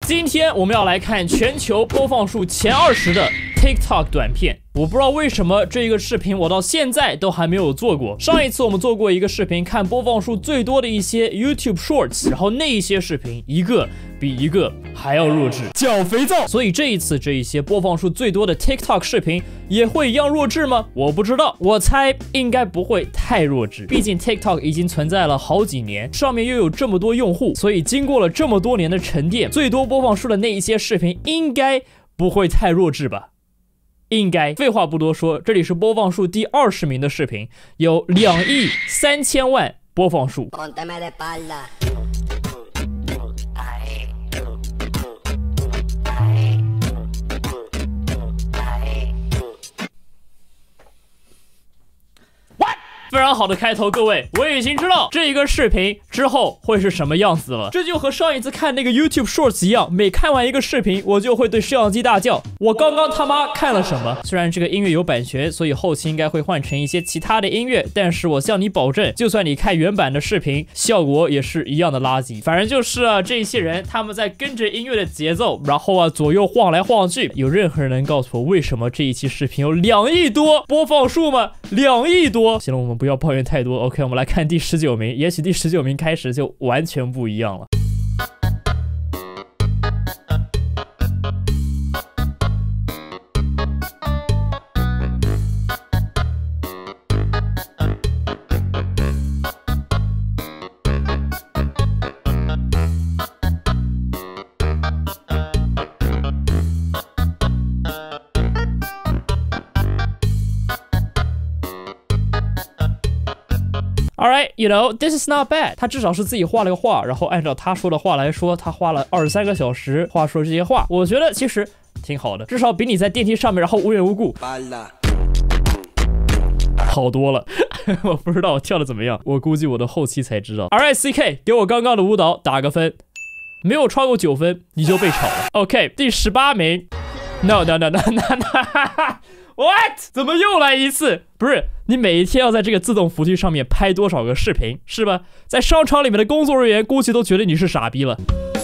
今天我们要来看全球播放数前20的 TikTok 短片。我不知道为什么这个视频我到现在都还没有做过。上一次我们做过一个视频，看播放数最多的一些 YouTube Shorts， 然后那一些视频一个比一个还要弱智，脚肥皂。所以这一次这一些播放数最多的 TikTok 视频也会一样弱智吗？我不知道，我猜应该不会太弱智。毕竟 TikTok 已经存在了好几年，上面又有这么多用户，所以经过了这么多年的沉淀，最多播放数的那一些视频应该不会太弱智吧。应该，废话不多说，这里是播放数第20名的视频，有2亿3千万播放数。非常好的开头，各位，我已经知道这一个视频之后会是什么样子了。这就和上一次看那个 YouTube Shorts 一样，每看完一个视频，我就会对摄像机大叫：我刚刚他妈看了什么？虽然这个音乐有版权，所以后期应该会换成一些其他的音乐，但是我向你保证，就算你看原版的视频，效果也是一样的垃圾。反正就是这些人他们在跟着音乐的节奏，然后左右晃来晃去。有任何人能告诉我为什么这一期视频有2亿多播放数吗？2亿多！行了，我们不要抱怨太多。OK， 我们来看第19名，也许第19名开始就完全不一样了。Alright, you know, this is not bad. 他至少是自己画了个画，然后按照他说的话来说，他花了23个小时画出了这些画。我觉得其实挺好的，至少比你在电梯上面然后无缘无故好多了。我不知道我跳的怎么样，我估计我的后期才知道。Alright, CK， 给我刚刚的舞蹈打个分，没有超过9分你就被炒了。OK， 第18名。No。What？ 怎么又来一次？不是，你每一天要在这个自动扶梯上面拍多少个视频，是吧？在商场里面的工作人员估计都觉得你是傻逼了。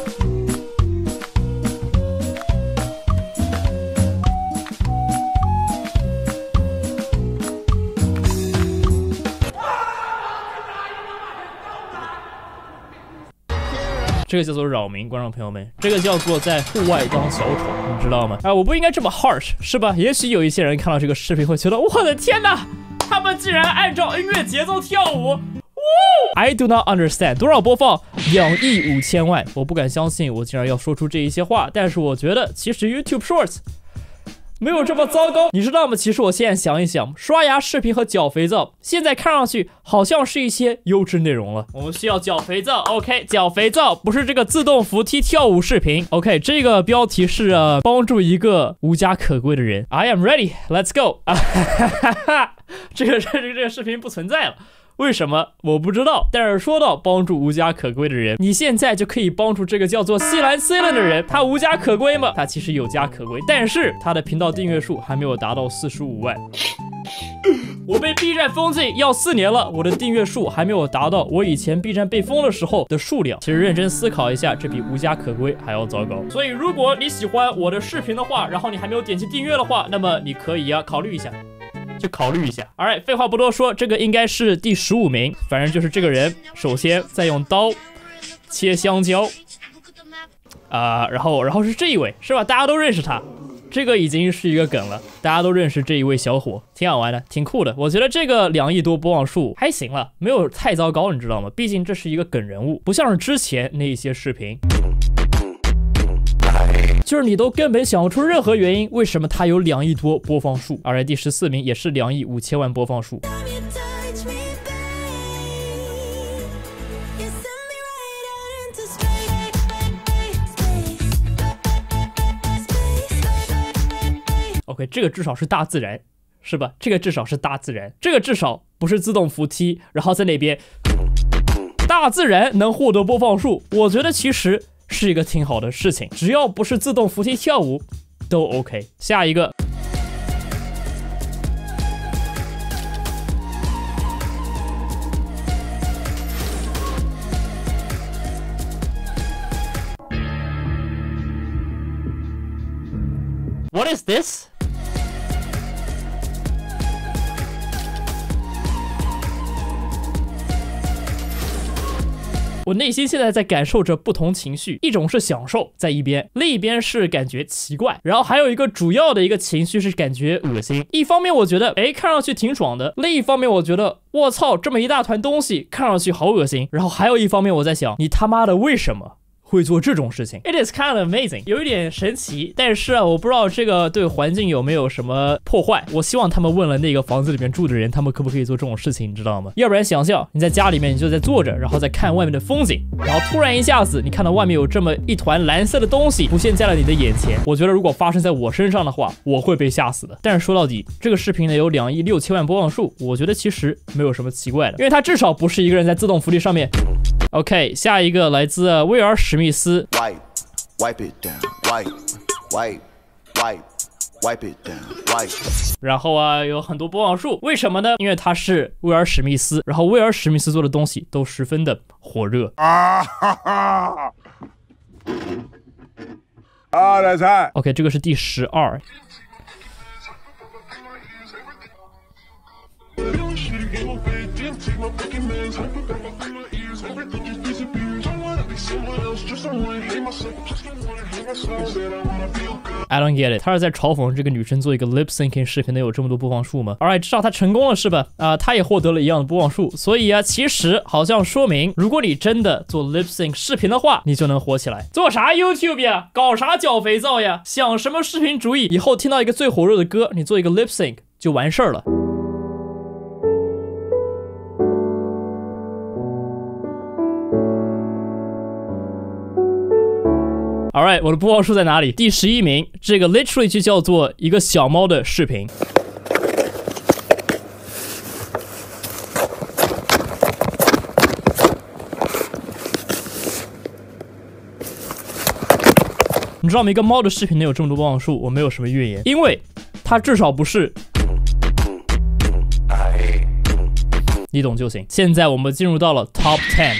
这个叫做扰民，观众朋友们，这个叫做在户外当小丑，你知道吗？我不应该这么 harsh， 是吧？也许有一些人看到这个视频会觉得，我的天哪，他们竟然按照音乐节奏跳舞。I do not understand， 多少播放？2亿5千万，我不敢相信我竟然要说出这一些话，但是我觉得其实 YouTube Shorts 没有这么糟糕，你知道吗？其实我现在想一想，刷牙视频和脚肥皂，现在看上去好像是一些优质内容了。我们需要脚肥皂 ，OK， 脚肥皂不是这个自动扶梯跳舞视频 ，OK， 这个标题是帮助一个无家可归的人。I am ready, let's go 这个视频不存在了。为什么我不知道，但是说到帮助无家可归的人，你现在就可以帮助这个叫做西兰 Celine 的人。他无家可归吗？他其实有家可归，但是他的频道订阅数还没有达到45万。我被 B 站封禁要4年了，我的订阅数还没有达到我以前 B 站被封的时候的数量。其实认真思考一下，这比无家可归还要糟糕。所以如果你喜欢我的视频的话，然后你还没有点击订阅的话，那么你可以考虑一下。就考虑一下。Alright， 废话不多说，这个应该是第15名。反正就是这个人，首先在用刀切香蕉，然后是这一位，是吧？大家都认识他，这个已经是一个梗了，大家都认识这一位小伙，挺好玩的，挺酷的。我觉得这个2亿多播放数还行了，没有太糟糕，你知道吗？毕竟这是一个梗人物，不像是之前那一些视频。就是你都根本想不出任何原因，为什么他有2亿多播放数。而第14名也是2亿5千万播放数。OK， 这个至少是大自然，是吧？这个至少是大自然，这个至少不是自动扶梯，然后在那边大自然能获得播放数，我觉得其实是一个挺好的事情，只要不是自动扶梯跳舞都 OK。 下一个 What is this？ 我内心现在在感受着不同情绪，一种是享受在一边，另一边是感觉奇怪，然后还有一个主要的一个情绪是感觉恶心。一方面我觉得，哎，看上去挺爽的；另一方面我觉得，我操，这么一大团东西，看上去好恶心。然后还有一方面我在想，你他妈的为什么会做这种事情 ？It is kind of amazing， 有一点神奇，但是啊，我不知道这个对环境有没有什么破坏。我希望他们问了那个房子里面住的人，他们可不可以做这种事情，你知道吗？要不然想象你在家里面，你就在坐着，然后再看外面的风景，然后突然一下子你看到外面有这么一团蓝色的东西浮现在了你的眼前。我觉得如果发生在我身上的话，我会被吓死的。但是说到底，这个视频呢有2亿6千万播放数，我觉得其实没有什么奇怪的，因为它至少不是一个人在自动扶梯上面。OK， 下一个来自威尔史密斯。Wipe it down, wipe it down, wipe。然后啊，有很多播放数，为什么呢？因为他是威尔史密斯，然后威尔史密斯做的东西都十分的火热。That's hot. OK， 这个是第12。I don't get it， 他是在嘲讽这个女生做一个 lip syncing 视频能有这么多播放数吗 ？Alright， 至少他成功了是吧？他也获得了一样的播放数，所以啊，其实好像说明，如果你真的做 lip sync 视频的话，你就能火起来。做啥 YouTube 呀？搞啥搅肥皂呀？想什么视频主意？以后听到一个最火热的歌，你做一个 lip sync 就完事儿了。Alright， 我的播放数在哪里？第11名，这个 literally 就叫做一个小猫的视频。你知道吗？一个猫的视频能有这么多播放数，我没有什么怨言，因为它至少不是，你懂就行。现在我们进入到了 Top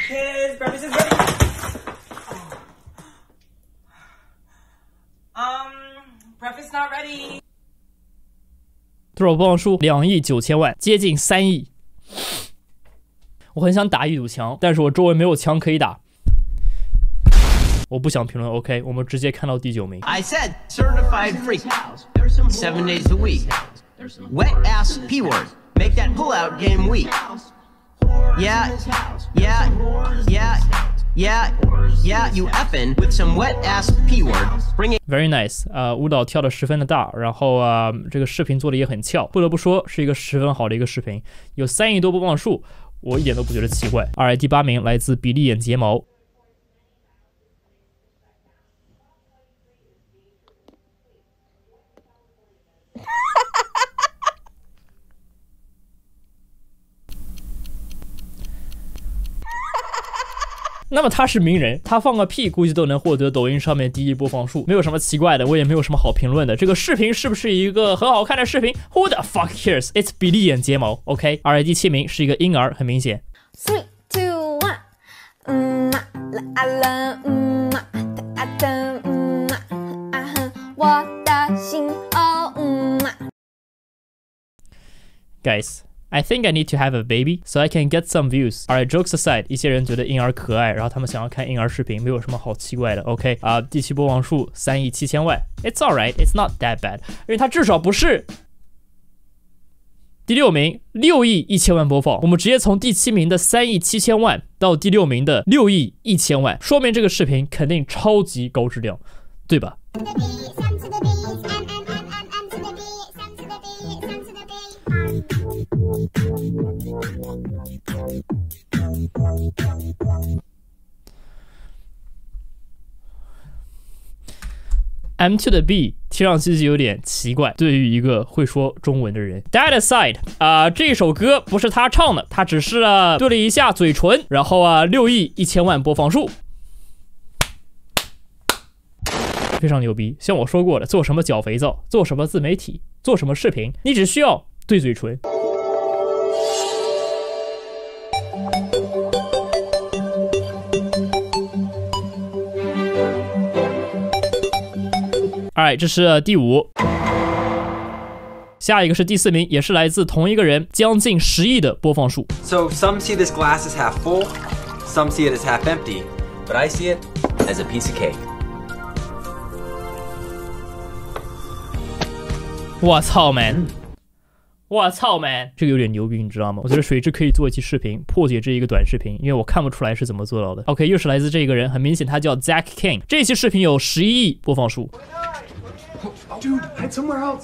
10。Breakfast not ready。多少播放数？2亿9千万，接近3亿。我很想打一堵墙，但是我周围没有墙可以打。我不想评论 ，OK， 我们直接看到第9名。 I said certified freak, 7 days a week. Wet ass P word, make that pullout game weak. Yeah, yeah, yeah. Yeah, you effin' with some wet ass P word. Bring it. Very nice. 舞蹈跳得十分的大，然后这个视频做的也很俏，不得不说是一个十分好的一个视频，有3亿多播放数，我一点都不觉得奇怪。Alright， 第8名来自比利眼睫毛。那么他是名人，他放个屁估计都能获得抖音上面第1播放数，没有什么奇怪的，我也没有什么好评论的。这个视频是不是一个很好看的视频 ？Who the fuck cares? It's 比利眼睫毛 ，OK。Alright， 第7名是一个婴儿，很明显。3、2、1，我的心Guys。I think I need to have a baby so I can get some views. Alright, jokes aside， 一些人觉得婴儿可爱，然后他们想要看婴儿视频，没有什么好奇怪的。OK， 第7播放数3亿7千万 ，It's alright, it's not that bad， 因为它至少不是第6名6亿1千万播放。我们直接从第7名的3亿7千万到第6名的6亿1千万，说明这个视频肯定超级高质量，对吧？M to the B 听上去就有点奇怪，对于一个会说中文的人。That aside， 这首歌不是他唱的，他只是对了一下嘴唇，然后6亿1千万播放数，非常牛逼。像我说过的，做什么搅肥皂，做什么自媒体，做什么视频，你只需要对嘴唇。 Alright， 这是第5。下一个是第4名，也是来自同一个人，将近10亿的播放数。 So some see this glass as half full, some see it as half empty, but I see it as a piece of cake. 我操 man！ 我操 man！ 这个有点牛逼，你知道吗？我觉得水蛭可以做一期视频破解这一个短视频，因为我看不出来是怎么做到的。OK， 又是来自这个人，很明显他叫 Zach King。这期视频有11亿播放数。 Dude, head somewhere else.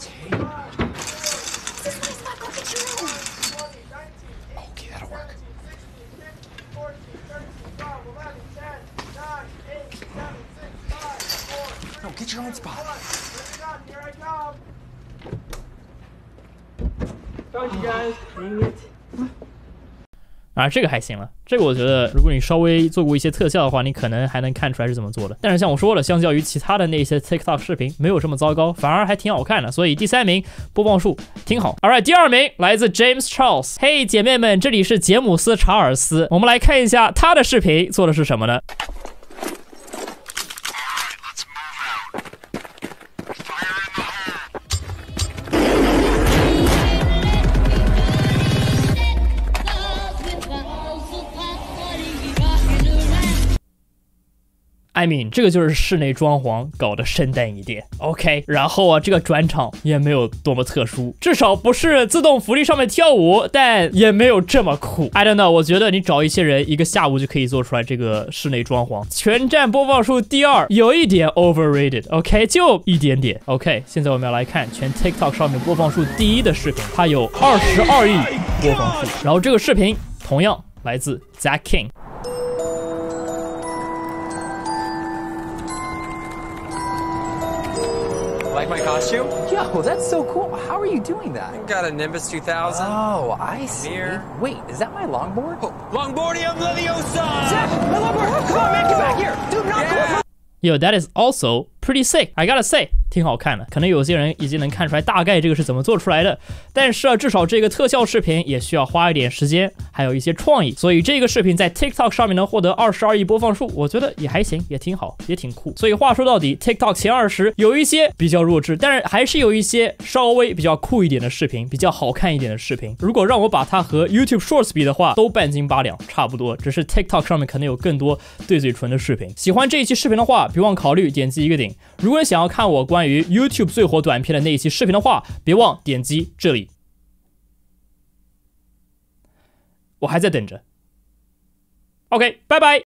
Okay, that'll work. No, get your own spot. Told you guys, dang it. 啊，这个还行了。这个我觉得，如果你稍微做过一些特效的话，你可能还能看出来是怎么做的。但是像我说了，相较于其他的那些 TikTok 视频，没有这么糟糕，反而还挺好看的。所以第3名播放数挺好。Alright， 第2名来自 James Charles。嘿，姐妹们，这里是杰姆斯·查尔斯。我们来看一下他的视频做的是什么呢？ I mean， 这个就是室内装潢搞得生淡一点 ，OK。然后啊，这个转场也没有多么特殊，至少不是自动扶梯上面跳舞，但也没有这么酷。I don't know， 我觉得你找一些人，一个下午就可以做出来这个室内装潢。全站播放数第2，有一点 overrated，OK， 就一点点。OK， 现在我们要来看全 TikTok 上面播放数第1的视频，它有22亿播放数。然后这个视频同样来自 Zach King。 Like my costume? Yo, that's so cool. How are you doing that? Got a Nimbus 2000. Oh, I see. Here. Wait, is that my longboard? Longboardium Leviosa! Zach, my longboard! Come on, man, get back here! Dude, not cool. Yo, that is also pretty sick. I gotta say， 挺好看的。可能有些人已经能看出来大概这个是怎么做出来的，但是啊，至少这个特效视频也需要花一点时间，还有一些创意。所以这个视频在 TikTok 上面能获得22亿播放数，我觉得也还行，也挺好，也挺酷。所以话说到底 ，TikTok 前20有一些比较弱智，但是还是有一些稍微比较酷一点的视频，比较好看一点的视频。如果让我把它和 YouTube Shorts 比的话，都半斤八两，差不多。只是 TikTok 上面可能有更多对嘴唇的视频。喜欢这一期视频的话，别忘考虑点击一个顶。如果你想要看我关于 YouTube 最火短片的那一期视频的话，别忘点击这里。我还在等着。OK， 拜拜。